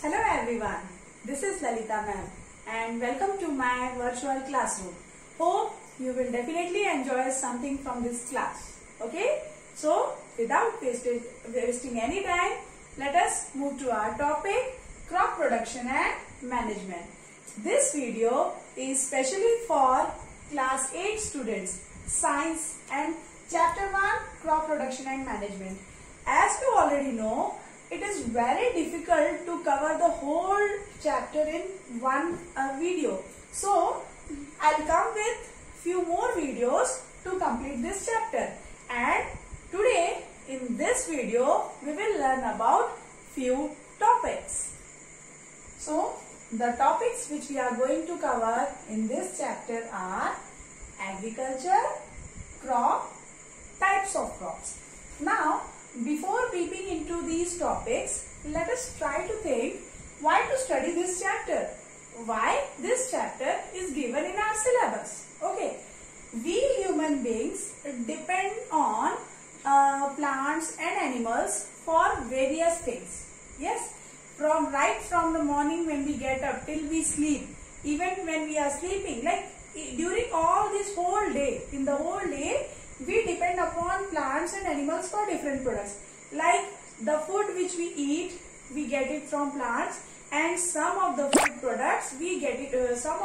Hello everyone, this is Lalita ma'am and welcome to my virtual classroom. Hope you will definitely enjoy something from this class. Okay, so without wasting any time, let us move to our topic, crop production and management. This video is specially for class 8 students, science and chapter 1, crop production and management. As you already know, it is very difficult to cover the whole chapter in one video. So, I'll come with few more videos to complete this chapter. And today, in this video, we will learn about few topics. So, the topics which we are going to cover in this chapter are agriculture, crop, types of crops. Now, before peeping into these topics, let us try to think why to study this chapter. Why this chapter is given in our syllabus. Okay, we human beings depend on plants and animals for various things. Yes, right from the morning when we get up till we sleep, even when we are sleeping, like during all this whole day, in the whole day, we depend upon plants and animals for different products. Like the food which we eat, we get it from plants, and some of the food products we get it.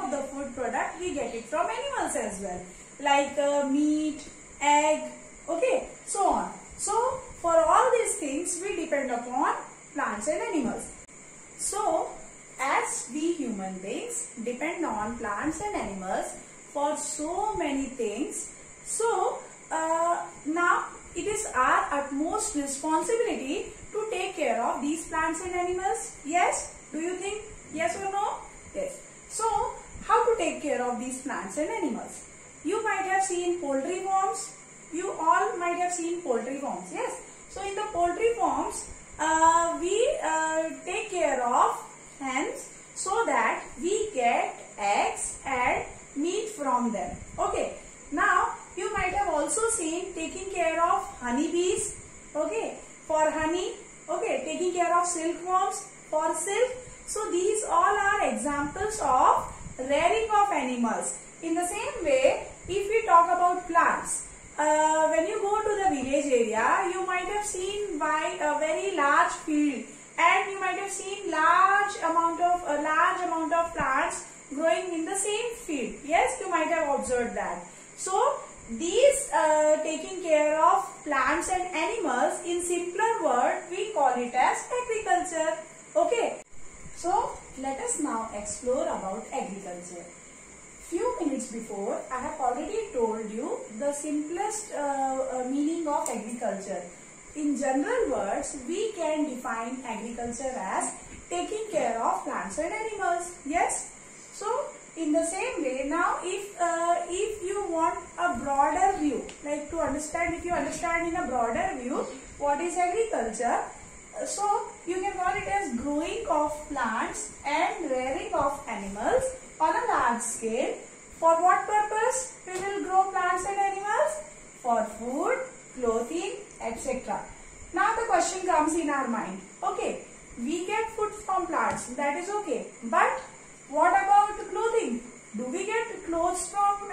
We get it from animals as well, like meat, egg, okay, so on. So for all these things, we depend upon plants and animals. So as we human beings depend on plants and animals for so many things, so now it is our utmost responsibility to take care of these plants and animals. Yes? Do you think yes or no? Yes. So, how to take care of these plants and animals? You might have seen poultry farms. You all might have seen poultry farms. Yes. So, in the poultry farms, we take care of hens so that we get eggs and meat from them. Okay. Now, you might have also seen taking care of honeybees, okay, for honey, okay, taking care of silkworms for silk. So, these all are examples of rearing of animals. In the same way, if we talk about plants, when you go to the village area, you might have seen by a very large field, and you might have seen large amount of plants growing in the same field. Yes, you might have observed that. So, these taking care of plants and animals, in simpler word, we call it as agriculture. Okay. So, let us now explore about agriculture. Few minutes before, I have already told you the simplest meaning of agriculture. In general words, we can define agriculture as taking care of plants and animals. Yes. So, in the same way, now if you want a broader view, like to understand, if you understand in a broader view what is agriculture, so you can call it as growing of plants and rearing of animals on a large scale. For what purpose we will grow plants and animals? For food, clothing, etc. Now the question comes in our mind, okay, we get food from plants, that is okay, but what about clothing? Do we get clothes from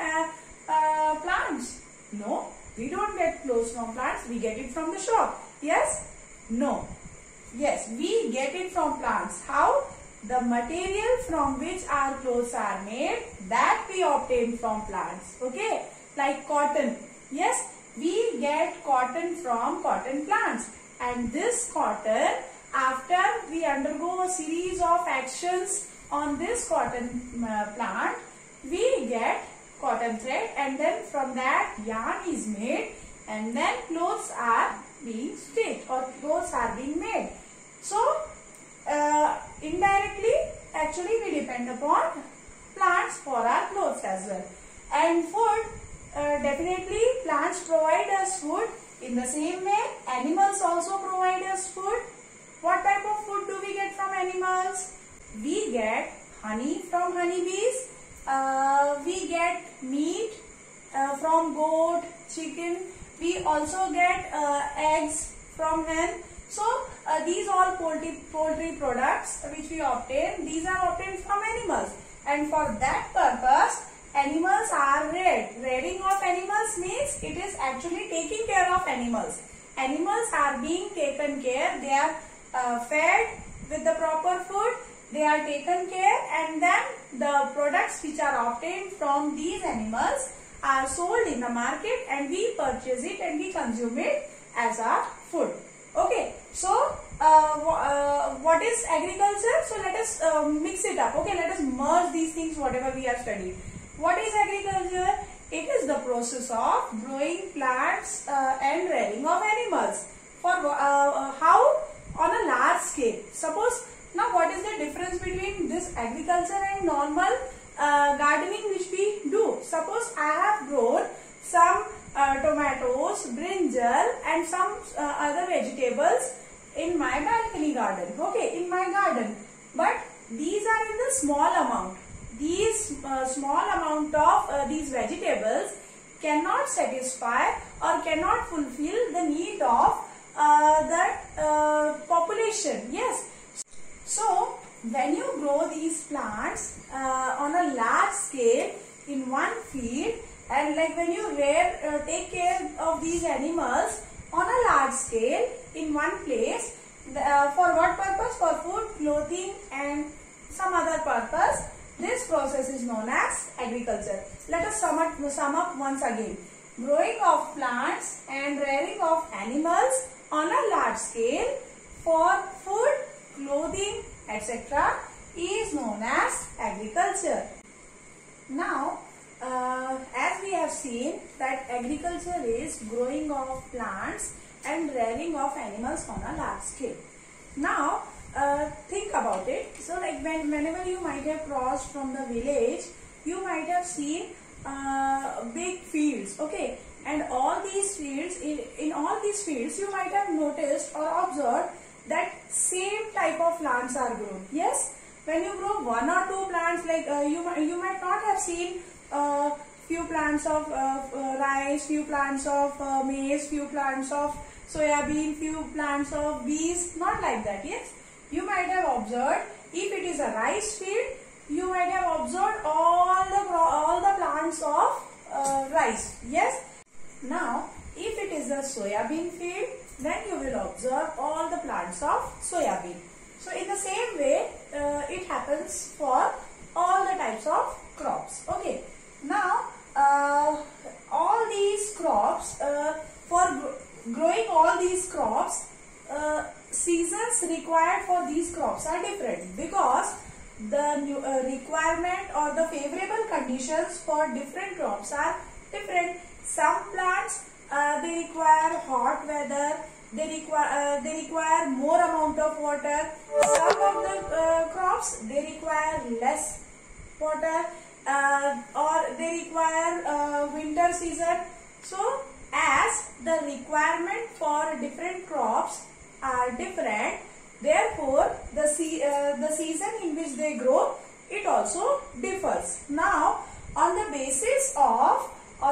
plants? No, we don't get clothes from plants. We get it from the shop. Yes? No. Yes, we get it from plants. How? The material from which our clothes are made, that we obtain from plants. Okay? Like cotton. Yes, we get cotton from cotton plants. And this cotton, after we undergo a series of actions on this cotton plant, we get cotton thread, and then from that yarn is made, and then clothes are being stitched or clothes are being made. So, indirectly, actually we depend upon plants for our clothes as well. And food, definitely plants provide us food. In the same way, animals also provide us food. What type of food do we get from animals? We get honey from honeybees, we get meat from goat, chicken, we also get eggs from hen, So these all poultry products which we obtain, these are obtained from animals, and for that purpose animals are reared. Rearing of animals means it is actually taking care of animals. Animals are being taken care, they are fed with the proper food, they are taken care, and then the products which are obtained from these animals are sold in the market, and we purchase it and we consume it as our food. Okay, so what is agriculture? So let us mix it up. Okay, let us merge these things whatever we have studied. What is agriculture? It is the process of growing plants and rearing of animals. For how? On a large scale. Suppose, now what is the difference between this agriculture and normal gardening which we do? Suppose I have grown some tomatoes, brinjal and some other vegetables in my balcony garden. Okay, in my garden. But these are in the small amount. These small amount of these vegetables cannot satisfy or cannot fulfill the need of the population. Yes. So when you grow these plants on a large scale in one field, and like when you take care of these animals on a large scale in one place, for what purpose? For food, clothing and some other purpose. This process is known as agriculture. Let us sum up once again. Growing of plants and rearing of animals on a large scale for food, clothing, etc. is known as agriculture. Now, as we have seen that agriculture is growing of plants and rearing of animals on a large scale. Now, think about it. So like whenever you might have crossed from the village, you might have seen big fields, okay, and all these fields, in all these fields you might have noticed or observed that same type of plants are grown. Yes, when you grow one or two plants, like you might not have seen few plants of rice, few plants of maize, few plants of soya bean, few plants of beans, not like that. Yes, you might have observed, if it is a rice field, you might have observed all the plants of rice. Yes. Now, if it is a soya bean field, then you will observe all the plants of soya bean. So, in the same way, it happens for all the types of crops. Okay. Now, all these crops, for growing all these crops, seasons required for these crops are different, because the requirement or the favorable conditions for different crops are different. Some plants they require hot weather, they require more amount of water. Some of the crops they require less water, or they require winter season. So as the requirement for different crops are different, therefore the season in which they grow, it also differs. Now on the basis of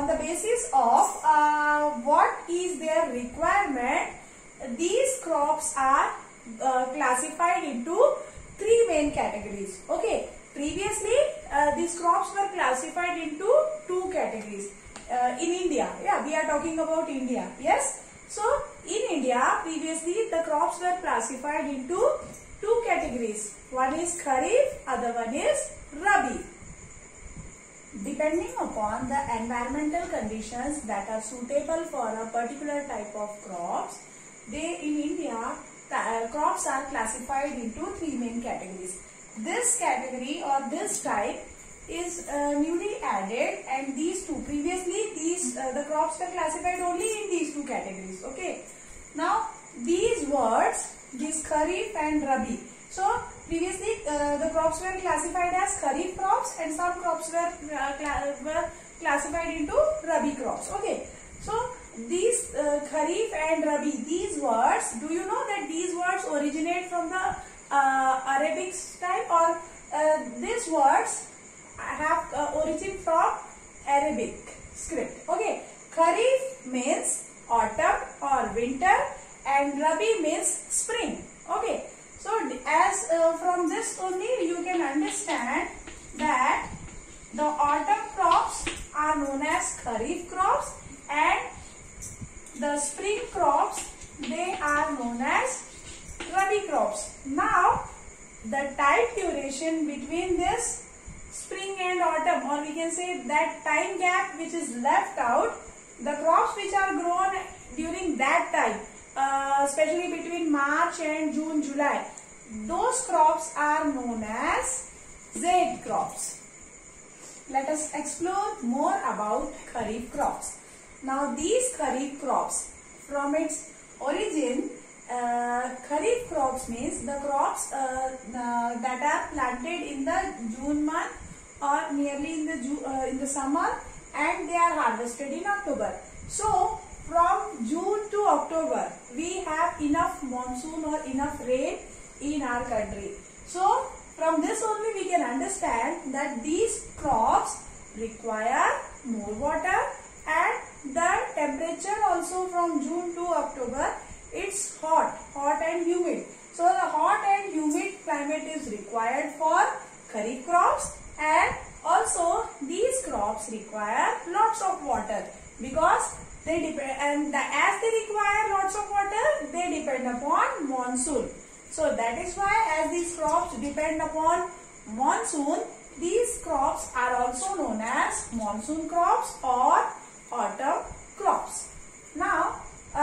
what is their requirement, these crops are classified into three main categories. Okay, previously these crops were classified into two categories. In India, yeah, we are talking about India. Yes, so in India previously the crops were classified into two categories. One is Kharif, other one is Rabi. Depending upon the environmental conditions that are suitable for a particular type of crops, in India crops are classified into three main categories. This category or this type is newly added, and these two, previously the crops were classified only in these two categories. Okay, now these words, this Kharif and Rabi. So previously the crops were classified as Kharif crops, and some crops were classified into Rabi crops. Okay, so these Kharif and Rabi, these words, do you know that these words originate from the Arabic style, or these words have origin from Arabic script. Okay, Kharif means autumn or winter, and Rabi means spring. Okay. So as from this only you can understand that the autumn crops are known as kharif crops and the spring crops, they are known as rabi crops. Now the time duration between this spring and autumn, or we can say that time gap which is left out, the crops which are grown during that time, especially between March and June, July, those crops are known as zaid crops. Let us explore more about kharif crops. Now these kharif crops, from its origin, kharif crops means the crops that are planted in the June month or nearly in the summer, and they are harvested in October. So from June to October we have enough monsoon or enough rain in our country. So from this only we can understand that these crops require more water, and the temperature also from June to October, it's hot and humid. So the hot and humid climate is required for kharif crops, and also these crops require lots of water because they depend, and as they require lots of water, they depend upon monsoon. So that is why as these crops depend upon monsoon, these crops are also known as monsoon crops or autumn crops. Now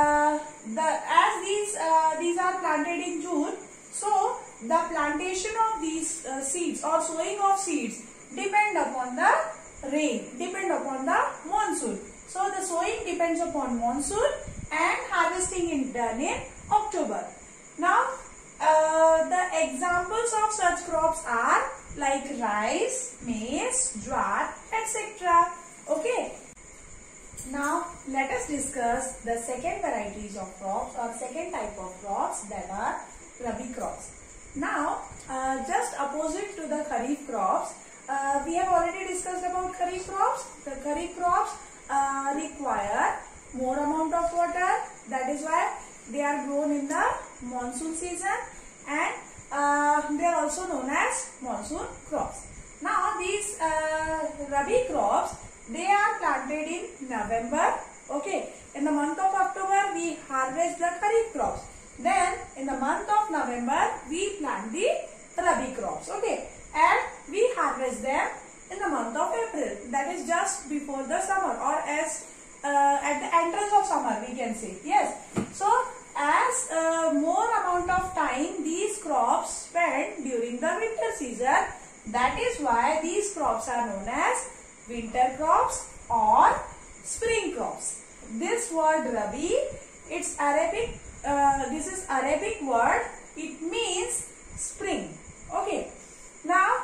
as these are planted in June, so the plantation of these seeds or sowing of seeds depend upon the rain, depend upon the monsoon. So the sowing depends upon monsoon and harvesting is done in October. Now the examples of such crops are like rice, maize, jowar, etc. Okay. Now let us discuss the second varieties of crops or second type of crops, that are rabi crops. Now just opposite to the kharif crops, we have already discussed about kharif crops. The kharif crops require more amount of water, that is why they are grown in the monsoon season, and they are also known as monsoon crops. Now these rabi crops, they are planted in November. Okay, in the month of October we harvest the kharif crops. Then in the month of November we plant the rabi crops. Okay, and we harvest them in the month of April. That is just before the summer, or as at the entrance of summer we can say. Yes. So as more amount of time these crops spend during the winter season, that is why these crops are known as winter crops or spring crops. This word rabi, it's Arabic. This is Arabic word. It means spring. Okay. Now,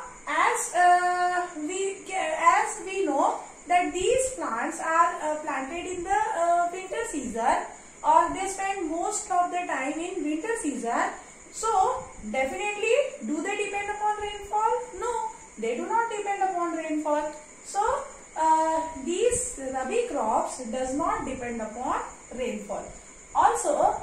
as we know that these plants are planted in the winter season, or they spend most of the time in winter season. So definitely, do they depend upon rainfall? No, they do not depend upon rainfall. So these rabi crops does not depend upon rainfall. Also,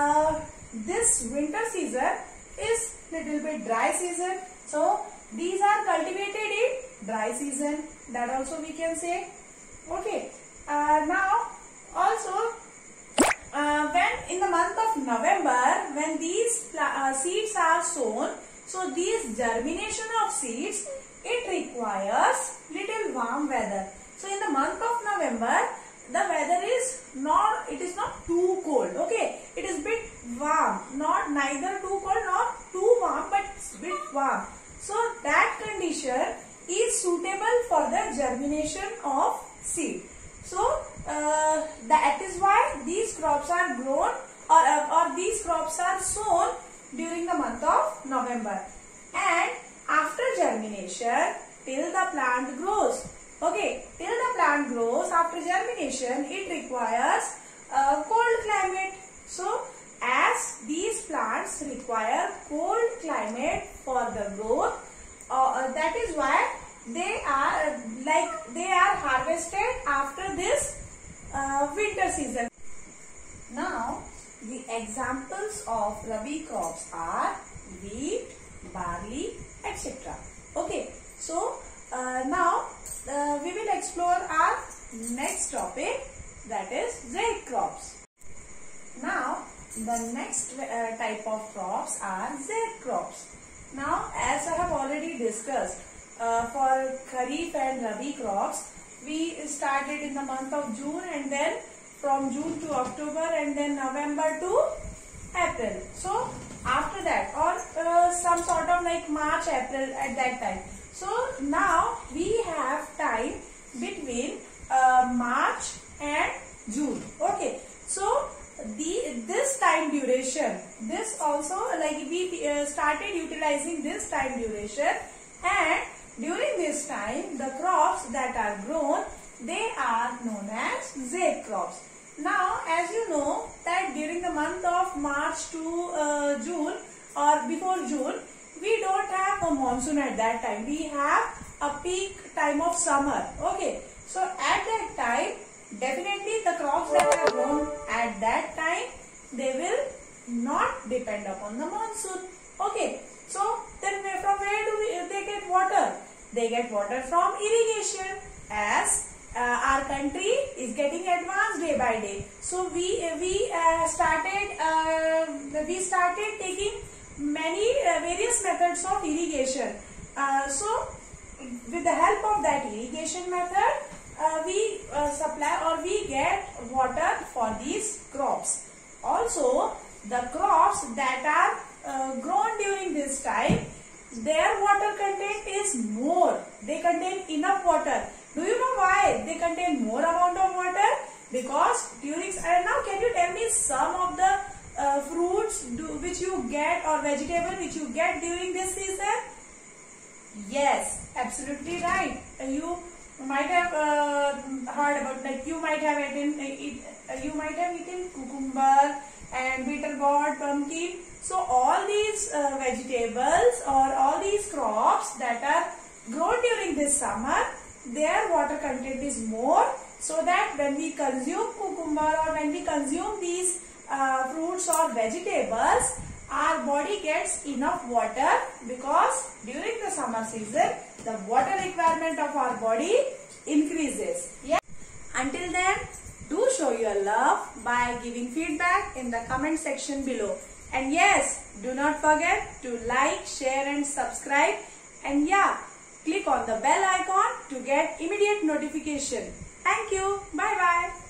this winter season is little bit dry season. So these are cultivated in dry season. That also we can say. Okay. Now also when in the month of November, when these seeds are sown, so these germination of seeds, it requires little warm weather. So in the month of November, the weather is not, it is not too cold. Okay, it is bit warm, not neither too cold nor too warm, but it's bit warm. So that condition is suitable for the germination of seed. So that is why these crops are grown or these crops are sown during the month of November. And after germination, till the plant grows. Okay, till the plant grows, after germination, it requires a cold climate. So as these plants require cold climate for the growth, that is why they are harvested after this winter season. Now the examples of Rabi crops are wheat, barley, etc. Okay, so now we will explore our next topic, that is zaid crops. Now the next type of crops are zaid crops. Now as I have already discussed, for Kharif and Rabi crops, we started in the month of June, and then from June to October, and then November to April. So after that, or some sort of like March, April at that time. So now we have time between March and June. Okay, so this time duration, this also like we started utilizing this time duration, and during this time the crops that are grown, they are known as zaid crops. Now as you know that during the month of March to June or before June, we don't have a monsoon at that time. We have a peak time of summer. Okay, so at that time definitely the crops that are grown at that time, they will not depend upon the monsoon. Okay, so then from where do they get water? They get water from irrigation, as our country is getting advanced day by day. So we started taking many various methods of irrigation. So with the help of that irrigation method, we supply or we get water for these crops. Also, the crops that are grown during this time, their water content is more. They contain enough water. Do you know why they contain more amount of water? Because during, now can you tell me some of the fruits which you get, or vegetable which you get during this season? Yes, absolutely right. You might have heard about, like you might have eaten cucumber and beetle gourd, pumpkin. So all these vegetables or all these crops that are grown during this summer, their water content is more, so that when we consume cucumber or when we consume these fruits or vegetables, our body gets enough water, because during the summer season the water requirement of our body increases. Yeah. Until then, do show your love by giving feedback in the comment section below. And yes, do not forget to like, share and subscribe. And yeah, click on the bell icon to get immediate notification. Thank you. Bye bye.